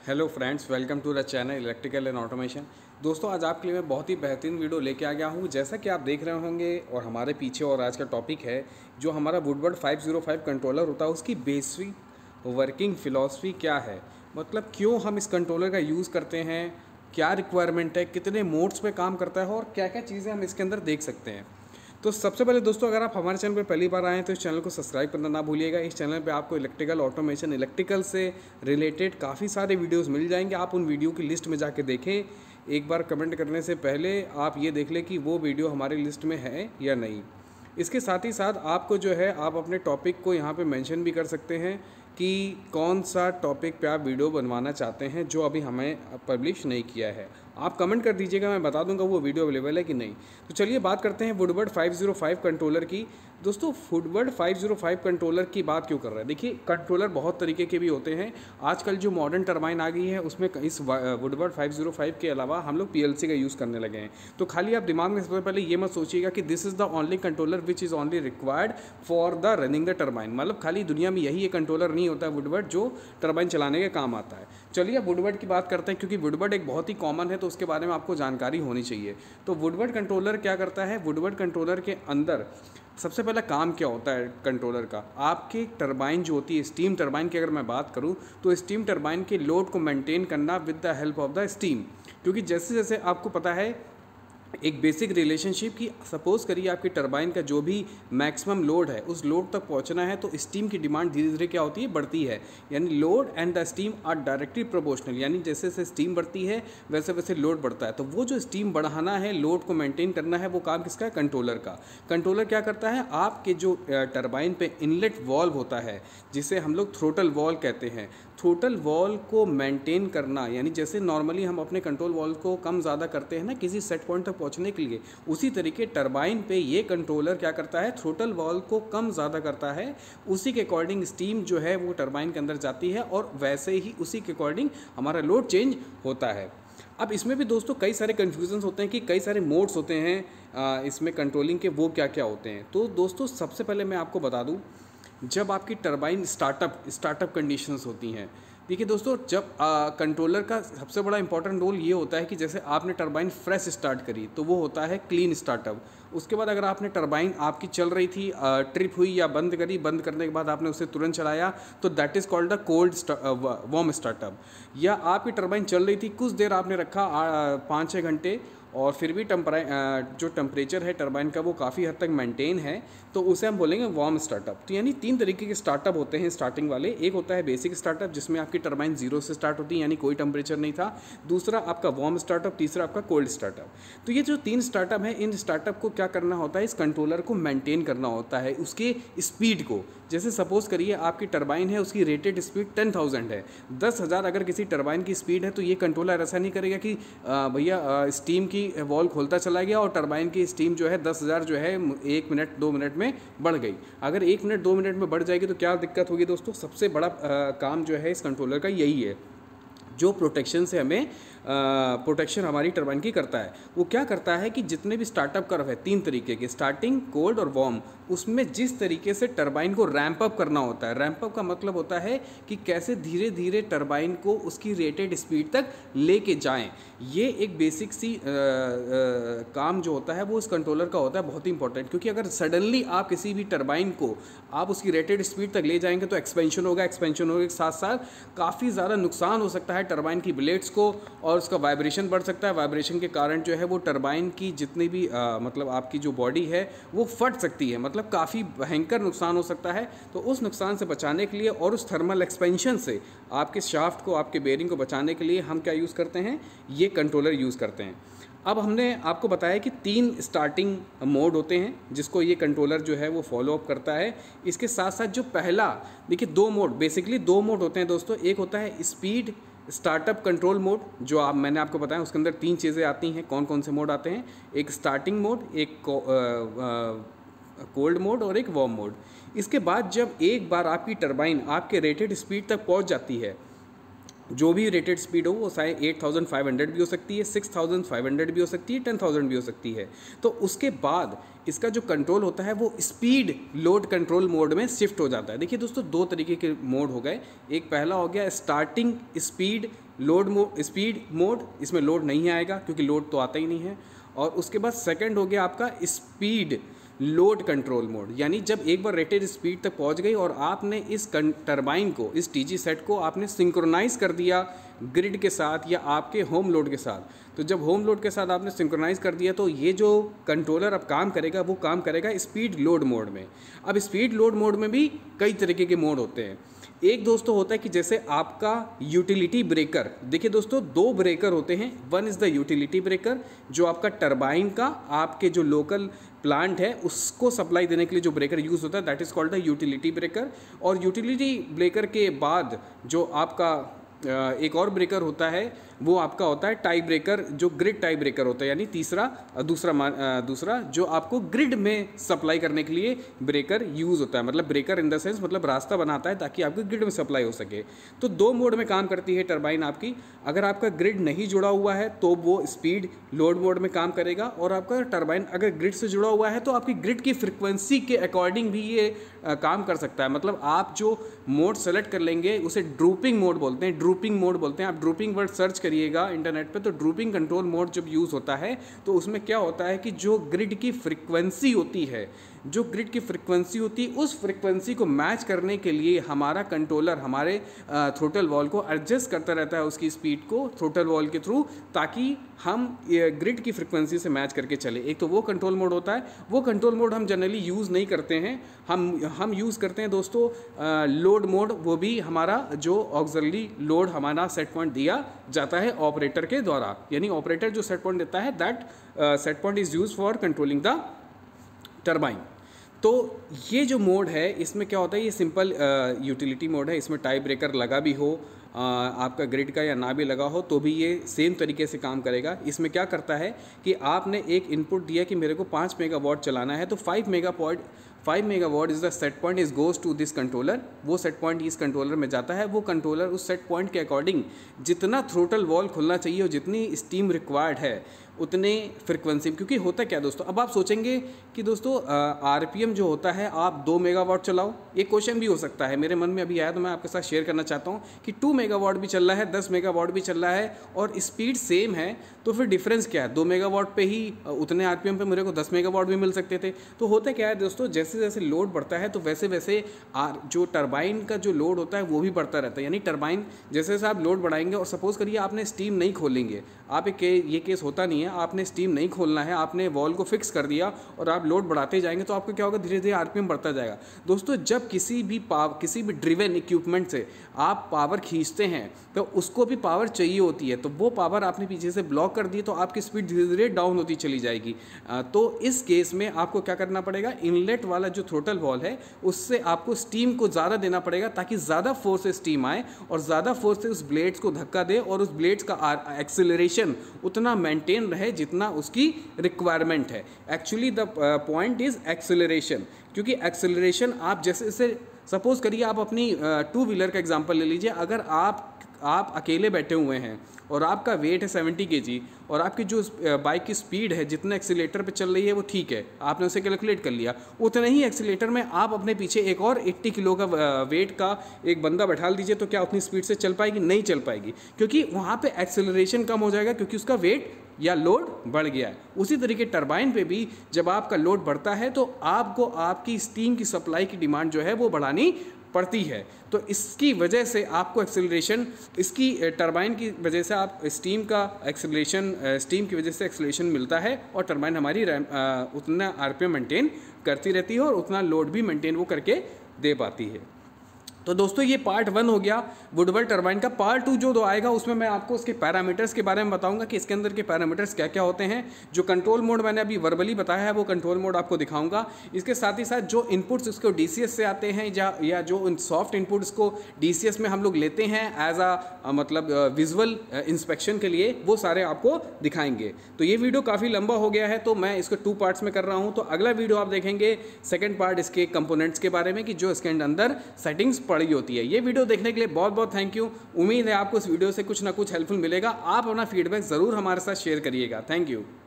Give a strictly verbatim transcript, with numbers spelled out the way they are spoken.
Hello friends, welcome to the channel electrical and automation. दोस्तों, आज आपके लिए मैं बहुत ही बेहतरीन वीडियो लेके आ गया हूँ। जैसा कि आप देख रहे होंगे और हमारे पीछे और आज का टॉपिक है जो हमारा Woodward five zero five controller होता है, उसकी बेसिक वर्किंग फ़िलॉसफी क्या है, मतलब क्यों हम इस कंट्रोलर का यूज़ करते हैं, क्या रिक्वायरमेंट है, कितने मोड्स पे काम करता है और क्या क्या चीज़ें हम इसके अंदर देख सकते हैं। तो सबसे पहले दोस्तों, अगर आप हमारे चैनल पर पहली बार आए हैं तो इस चैनल को सब्सक्राइब करना ना भूलिएगा। इस चैनल पे आपको इलेक्ट्रिकल ऑटोमेशन, इलेक्ट्रिकल से रिलेटेड काफ़ी सारे वीडियोस मिल जाएंगे। आप उन वीडियो की लिस्ट में जाके देखें। एक बार कमेंट करने से पहले आप ये देख लें कि वो वीडियो हमारी लिस्ट में है या नहीं। इसके साथ ही साथ आपको जो है, आप अपने टॉपिक को यहाँ पे मेंशन भी कर सकते हैं कि कौन सा टॉपिक पे आप वीडियो बनवाना चाहते हैं जो अभी हमें पब्लिश नहीं किया है। आप कमेंट कर दीजिएगा, मैं बता दूंगा वो वीडियो अवेलेबल है कि नहीं। तो चलिए बात करते हैं Woodward five zero five controller की। दोस्तों, Woodward five zero five controller की बात क्यों कर रहे हैं? देखिए, कंट्रोलर बहुत तरीके के भी होते हैं। आजकल जो मॉडर्न टरबाइन आ गई है उसमें इस वुडवर्ड फाइव ज़ीरो फाइव के अलावा हम लोग पीएलसी का यूज़ करने लगे हैं। तो खाली आप दिमाग में सबसे पहले ये मत सोचिएगा कि this is the only controller which is only required for the running the turbine. मतलब खाली दुनिया में यही एक कंट्रोलर नहीं होता है वुडवर्ड जो टरबाइन चलाने के काम आता है। चलिए अब वुडवर्ड की बात करते हैं, क्योंकि वुडवर्ड एक बहुत ही कॉमन है तो उसके बारे में आपको जानकारी होनी चाहिए। तो वुडवर्ड कंट्रोलर क्या करता है? वुडवर्ड कंट्रोलर के अंदर सबसे पहला काम क्या होता है कंट्रोलर का? आपकी टरबाइन जो होती है, स्टीम टरबाइन की अगर मैं बात करूं तो स्टीम टरबाइन के लोड को मेंटेन करना with the help of the steam. क्योंकि जैसे जैसे आपको पता है एक बेसिक रिलेशनशिप की, सपोज करिए आपकी टरबाइन का जो भी मैक्सिमम लोड है उस लोड तक पहुंचना है तो स्टीम की डिमांड धीरे धीरे क्या होती है? बढ़ती है। यानी load and the steam are directly proportional. यानी जैसे जैसे स्टीम बढ़ती है वैसे वैसे लोड बढ़ता है। तो वो जो स्टीम बढ़ाना है, लोड को मेंटेन करना है, वो काम किसका है? कंट्रोलर का। कंट्रोलर क्या करता है? आपके जो टरबाइन पे इनलेट वॉल्व होता है जिसे हम लोग थ्रोटल वॉल्व कहते हैं, थ्रोटल वॉल्व को मेंटेन करना, यानी जैसे नॉर्मली हम अपने कंट्रोल वॉल्व को कम ज़्यादा करते हैं ना किसी सेट पॉइंट तक पहुंचने के लिए, उसी तरीके टरबाइन पे ये कंट्रोलर क्या करता है? थ्रोटल वॉल्व को कम ज़्यादा करता है। उसी के अकॉर्डिंग स्टीम जो है वो टरबाइन के अंदर जाती है और वैसे ही उसी के अकॉर्डिंग हमारा लोड चेंज होता है। अब इसमें भी दोस्तों कई सारे कन्फ्यूजन्स होते हैं कि कई सारे मोड्स होते हैं इसमें कंट्रोलिंग के, वो क्या क्या होते हैं। तो दोस्तों सबसे पहले मैं आपको बता दूँ, जब आपकी टरबाइन स्टार्टअप स्टार्टअप कंडीशंस होती हैं, देखिए दोस्तों, जब कंट्रोलर का सबसे बड़ा इंपॉर्टेंट रोल ये होता है कि जैसे आपने टरबाइन फ्रेश स्टार्ट करी तो वो होता है क्लीन स्टार्टअप। उसके बाद अगर आपने टरबाइन आपकी चल रही थी, ट्रिप हुई या बंद करी, बंद करने के बाद आपने उसे तुरंत चलाया तो that is called the cold warm startup. या आपकी टरबाइन चल रही थी, कुछ देर आपने रखा, पाँच छः घंटे, और फिर भी टेम्परा जो टेम्परेचर है टरबाइन का वो काफ़ी हद तक मेंटेन है, तो उसे हम बोलेंगे वार्म स्टार्टअप। तो यानी तीन तरीके के स्टार्टअप होते हैं स्टार्टिंग वाले। एक होता है बेसिक स्टार्टअप जिसमें आपकी टरबाइन जीरो से स्टार्ट होती है, यानी कोई टेम्परेचर नहीं था। दूसरा आपका वार्म स्टार्टअप, तीसरा आपका कोल्ड स्टार्टअप। तो ये जो तीन स्टार्टअप है, इन स्टार्टअप को क्या करना होता है? इस कंट्रोलर को मेंटेन करना होता है, उसके स्पीड को। जैसे सपोज करिए आपकी टरबाइन है, उसकी रेटेड स्पीड टेन थाउजेंड है, दस हज़ार अगर किसी टरबाइन की स्पीड है तो ये कंट्रोलर ऐसा नहीं करेगा कि भैया स्टीम की वॉल्व खोलता चला गया और टरबाइन की स्टीम जो है दस हज़ार जो है एक मिनट दो मिनट में बढ़ गई। अगर एक मिनट दो मिनट में बढ़ जाएगी तो क्या दिक्कत होगी दोस्तों? सबसे बड़ा आ, काम जो है इस कंट्रोलर का यही है, जो प्रोटेक्शन से हमें प्रोटेक्शन हमारी टरबाइन की करता है। वो क्या करता है कि जितने भी स्टार्टअप कर्व है, तीन तरीके के, स्टार्टिंग, कोल्ड और वार्म, उसमें जिस तरीके से टरबाइन को रैंप अप करना होता है। रैंप अप का मतलब होता है कि कैसे धीरे धीरे टरबाइन को उसकी रेटेड स्पीड तक लेके जाएं। ये एक बेसिक सी आ, आ, काम जो होता है वो इस कंट्रोलर का होता है, बहुत ही इंपॉर्टेंट। क्योंकि अगर सडनली आप किसी भी टरबाइन को आप उसकी रेटेड स्पीड तक ले जाएंगे तो एक्सपेंशन होगा, एक्सपेंशन होने के साथ साथ काफ़ी ज़्यादा नुकसान हो सकता है टरबाइन की ब्लेड्स को, और उसका वाइब्रेशन बढ़ सकता है। वाइब्रेशन के कारण जो है वो टरबाइन की जितनी भी आ, मतलब आपकी जो बॉडी है वो फट सकती है, मतलब काफ़ी भयंकर नुकसान हो सकता है। तो उस नुकसान से बचाने के लिए और उस थर्मल एक्सपेंशन से आपके शाफ्ट को, आपके बेरिंग को बचाने के लिए हम क्या यूज़ करते हैं? ये कंट्रोलर यूज़ करते हैं। अब हमने आपको बताया कि तीन स्टार्टिंग मोड होते हैं जिसको ये कंट्रोलर जो है वो फॉलो अप करता है। इसके साथ साथ जो पहला, देखिए दो मोड, बेसिकली दो मोड होते हैं दोस्तों। एक होता है स्पीड स्टार्टअप कंट्रोल मोड, जो आप मैंने आपको बताया उसके अंदर तीन चीज़ें आती हैं। कौन कौन से मोड आते हैं? एक स्टार्टिंग मोड, एक कोल्ड मोड और एक वार्म मोड। इसके बाद जब एक बार आपकी टरबाइन आपके रेटेड स्पीड तक पहुंच जाती है जो भी रेटेड स्पीड हो वो चाहे एट थाउजेंड फाइव हंड्रेड भी हो सकती है, सिक्स थाउजेंड फाइव हंड्रेड भी हो सकती है, टेन थाउजेंड भी हो सकती है। तो उसके बाद इसका जो कंट्रोल होता है वो स्पीड लोड कंट्रोल मोड में शिफ्ट हो जाता है। देखिए दोस्तों, दो तरीके के मोड हो गए। एक पहला हो गया starting speed load mode, speed mode, इसमें लोड नहीं आएगा क्योंकि लोड तो आता ही नहीं है। और उसके बाद सेकंड हो गया आपका स्पीड लोड कंट्रोल मोड, यानी जब एक बार रेटेड स्पीड तक पहुंच गई और आपने इस टरबाइन को, इस टीजी सेट को आपने सिंक्रोनाइज कर दिया ग्रिड के साथ या आपके होम लोड के साथ। तो जब होम लोड के साथ आपने सिंक्रोनाइज कर दिया तो ये जो कंट्रोलर अब काम करेगा वो काम करेगा स्पीड लोड मोड में। अब स्पीड लोड मोड में भी कई तरीके के मोड होते हैं। एक दोस्तों होता है कि जैसे आपका यूटिलिटी ब्रेकर, देखिए दोस्तों दो ब्रेकर होते हैं। One is the utility breaker जो आपका टरबाइन का, आपके जो लोकल प्लांट है उसको सप्लाई देने के लिए जो ब्रेकर यूज़ होता है that is called the utility breaker. और यूटिलिटी ब्रेकर के बाद जो आपका एक और ब्रेकर होता है वो आपका होता है टाई ब्रेकर, जो ग्रिड टाई ब्रेकर होता है, यानी तीसरा दूसरा दूसरा जो आपको ग्रिड में सप्लाई करने के लिए ब्रेकर यूज़ होता है। मतलब ब्रेकर इन द सेंस मतलब रास्ता बनाता है ताकि आपके ग्रिड में सप्लाई हो सके। तो दो मोड में काम करती है टरबाइन आपकी। अगर आपका ग्रिड नहीं जुड़ा हुआ है तो वो स्पीड लोड मोड में काम करेगा, और आपका टरबाइन अगर ग्रिड से जुड़ा हुआ है तो आपकी ग्रिड की फ्रिक्वेंसी के अकॉर्डिंग भी ये आ, काम कर सकता है। मतलब आप जो मोड सेलेक्ट कर लेंगे उसे ड्रूपिंग मोड बोलते हैं, ड्रूपिंग मोड बोलते हैं। आप ड्रूपिंग वर्ड सर्च करिएगा इंटरनेट पे, तो ड्रूपिंग कंट्रोल मोड जब यूज़ होता है तो उसमें क्या होता है कि जो ग्रिड की फ्रिक्वेंसी होती है, जो ग्रिड की फ्रिक्वेंसी होती है उस फ्रिक्वेंसी को मैच करने के लिए हमारा कंट्रोलर हमारे थ्रोटल वॉल को एडजस्ट करता रहता है उसकी स्पीड को थ्रोटल वॉल के थ्रू, ताकि हम ग्रिड की फ्रिक्वेंसी से मैच करके चले। एक तो वो कंट्रोल मोड होता है। वो कंट्रोल मोड हम जनरली यूज़ नहीं करते हैं, हम हम यूज़ करते हैं दोस्तों लोड मोड। वो भी हमारा जो ऑक्सिलरी लोड हमारा सेट पॉइंट दिया जाता है ऑपरेटर के द्वारा, यानी ऑपरेटर जो सेट पॉइंट देता है that set point is use for controlling the turbine. तो ये जो मोड है इसमें क्या होता है, ये सिंपल यूटिलिटी मोड है। इसमें टाई ब्रेकर लगा भी हो आ, आपका ग्रिड का या ना भी लगा हो तो भी ये सेम तरीके से काम करेगा। इसमें क्या करता है कि आपने एक इनपुट दिया कि मेरे को पाँच मेगावाट चलाना है, तो five megawatt five megawatt is the set point is goes to this controller. वो सेट पॉइंट इस कंट्रोलर में जाता है। वो कंट्रोलर उस सेट पॉइंट के अकॉर्डिंग जितना थ्रोटल वॉल खुलना चाहिए और जितनी स्टीम रिक्वायर्ड है उतने फ्रिक्वेंसी, क्योंकि होता क्या दोस्तों, अब आप सोचेंगे कि दोस्तों आरपीएम जो होता है आप दो मेगावाट चलाओ। एक क्वेश्चन भी हो सकता है मेरे मन में अभी आया तो मैं आपके साथ शेयर करना चाहता हूँ कि टू मेगावाट भी चल रहा है, दस मेगावाट भी चल रहा है और स्पीड सेम है, तो फिर डिफरेंस क्या है? दो मेगावाट पे ही उतने आरपीएम पे मेरे को दस मेगावाट भी मिल सकते थे। तो होता क्या है दोस्तों, जैसे जैसे लोड बढ़ता है तो वैसे वैसे आर जो टरबाइन का जो लोड होता है वो भी बढ़ता रहता है। यानी टरबाइन जैसे जैसे आप लोड बढ़ाएंगे, और सपोज करिए आपने स्टीम नहीं खोलेंगे, आप एक ये केस होता नहीं है, आपने स्टीम नहीं खोलना है, आपने वॉल को फिक्स कर दिया और आप लोड बढ़ाते जाएंगे तो आपको क्या होगा, धीरे धीरे आरपीएम बढ़ता जाएगा। दोस्तों जब किसी भी पावर किसी भी ड्रिवन इक्विपमेंट से आप पावर खींचते हैं तो उसको भी पावर चाहिए होती है, तो वो पावर आपने पीछे से ब्लॉक कर दी तो आपकी स्पीड धीरे धीरे डाउन होती चली जाएगी। तो इस केस में आपको क्या करना पड़ेगा, इनलेट वाला जो थ्रोटल वॉल है उससे आपको स्टीम को ज़्यादा देना पड़ेगा ताकि ज़्यादा फोर्स से स्टीम आए और ज़्यादा फोर्स से उस ब्लेड्स को धक्का दे और उस ब्लेड्स का एक्सेलरेशन उतना मेंटेन रहे जितना उसकी रिक्वायरमेंट है। Actually the point is acceleration, क्योंकि एक्सेलरेशन आप जैसे जैसे सपोज करिए आप अपनी टू व्हीलर का एग्जांपल ले लीजिए। अगर आप आप अकेले बैठे हुए हैं और आपका वेट है सेवेंटी केजी और आपकी जो बाइक की स्पीड है जितना एक्सीलेटर पे चल रही है वो ठीक है, आपने उसे कैलकुलेट कर लिया, उतने ही एक्सीलेटर में आप अपने पीछे एक और अस्सी किलो का वेट का एक बंदा बैठा दीजिए तो क्या उतनी स्पीड से चल पाएगी? नहीं चल पाएगी, क्योंकि वहाँ पे एक्सेलरेशन कम हो जाएगा क्योंकि उसका वेट या लोड बढ़ गया है। उसी तरीके टरबाइन पे भी जब आपका लोड बढ़ता है तो आपको आपकी स्टीम की सप्लाई की डिमांड जो है वो बढ़ानी पड़ती है। तो इसकी वजह से आपको एक्सेलरेशन, इसकी टरबाइन की वजह से आप स्टीम का एक्सेलरेशन, स्टीम की वजह से एक्सेलरेशन मिलता है और टरबाइन हमारी उतना आरपीएम मेंटेन करती रहती है और उतना लोड भी मेंटेन वो करके दे पाती है। तो दोस्तों ये पार्ट वन हो गया वुडवर्ड टरबाइन का। पार्ट टू जो दो आएगा उसमें मैं आपको उसके पैरामीटर्स के बारे में बताऊंगा कि इसके अंदर के पैरामीटर्स क्या क्या होते हैं। जो कंट्रोल मोड मैंने अभी वर्बली बताया है वो कंट्रोल मोड आपको दिखाऊंगा। इसके साथ ही साथ जो इनपुट्स उसको डीसीएस से आते हैं या या जो सॉफ्ट इनपुट्स को डीसीएस में हम लोग लेते हैं एज आ मतलब विजुअल इंस्पेक्शन के लिए, वो सारे आपको दिखाएंगे। तो ये वीडियो काफ़ी लंबा हो गया है तो मैं इसको टू पार्ट्स में कर रहा हूँ। तो अगला वीडियो आप देखेंगे सेकेंड पार्ट इसके कंपोनेंट्स के बारे में कि जो इसके अंदर सेटिंग्स पड़ी होती है। ये वीडियो देखने के लिए बहुत बहुत थैंक यू। उम्मीद है आपको इस वीडियो से कुछ ना कुछ हेल्पफुल मिलेगा। आप अपना फीडबैक ज़रूर हमारे साथ शेयर करिएगा। Thank you.